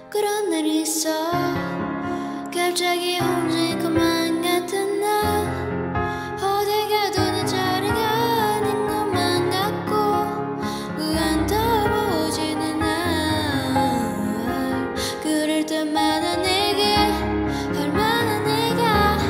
그런 날이 있어. 갑자기 혼자인 것만 같은 날, 어디 가도 내 자리가 아닌 것만 같고 무한도보지는 날. 그럴 때마다 내게 얼마나 내가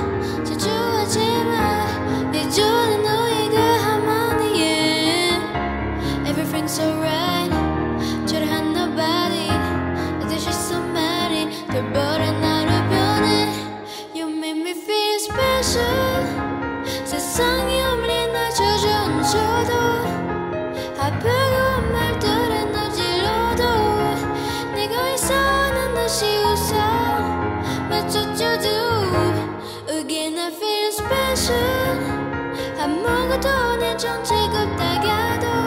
자주하지만 이제는 너의 그 harmony. Everything's alright. 초라한 nobody. She's so mad. 별보란 나로 변해. You make me feel special. 세상이 없는 날 젖어줘도 아프고 말들은 어질러도 내가 있어 난 다시 웃어 맞춰줘도 Again I feel special. 아무것도 내 정체가 없다가도